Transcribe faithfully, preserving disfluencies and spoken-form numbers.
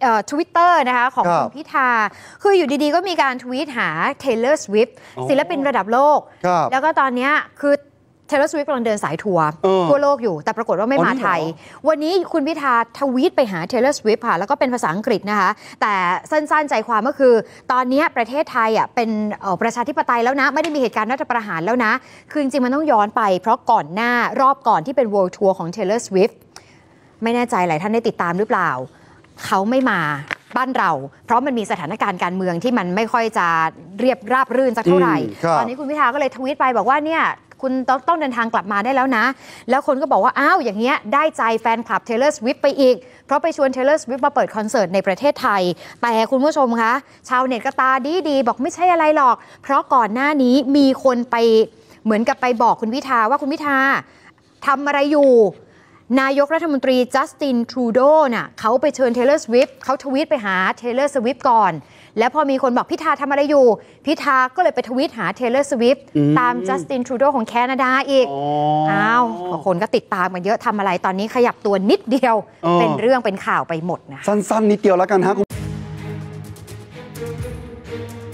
ทวิตเตอร์นะคะของคุณพิธาคืออยู่ดีๆก็มีการทวีตหา Taylor Swift ศิลปินระดับโลกแล้วก็ตอนนี้คือTaylor Swift กำลังเดินสายทัวร์ทั่วโลกอยู่แต่ปรากฏว่าไม่มาไทยวันนี้คุณพิธาทวีตไปหา Taylor Swift ค่ะแล้วก็เป็นภาษาอังกฤษนะคะแต่สั้นๆใจความก็คือตอนนี้ประเทศไทยอ่ะเป็นประชาธิปไตยแล้วนะไม่ได้มีเหตุการณ์รัฐประหารแล้วนะคือจริงๆมันต้องย้อนไปเพราะก่อนหน้ารอบก่อนที่เป็น World Tour ของ Taylor Swift ไม่แน่ใจหลายท่านได้ติดตามหรือเปล่าเขาไม่มาบ้านเราเพราะมันมีสถานการณ์การเมืองที่มันไม่ค่อยจะเรียบราบรื่นสักเท่าไหร่ตอนนี้คุณพิธาก็เลยทวีตไปบอกว่าเนี่ยคุณต้องต้องเดินทางกลับมาได้แล้วนะแล้วคนก็บอกว่าอ้าวอย่างเงี้ยได้ใจแฟนคลับ Taylor Swift ไปอีกเพราะไปชวน Taylor Swift มาเปิดคอนเสิร์ตในประเทศไทยแต่คุณผู้ชมคะชาวเน็ตก็ตาดีดีบอกไม่ใช่อะไรหรอกเพราะก่อนหน้านี้มีคนไปเหมือนกับไปบอกคุณพิธาว่าคุณพิธาทำอะไรอยู่นายกรัฐมนตรีจัสตินทรูโดน่ะเขาไปเชิญ Taylor Swift เขาทวีตไปหา Taylor Swift ก่อนแล้วพอมีคนบอกพิธาทำอะไรอยู่พิธาก็เลยไปทวีตหา Taylor Swift ตามจัสตินทรูโดของแคนาดาอีกอ้าวคนก็ติดตามกันเยอะทำอะไรตอนนี้ขยับตัวนิดเดียวเป็นเรื่องเป็นข่าวไปหมดนะสั้นๆนิดเดียวแล้วกันฮะ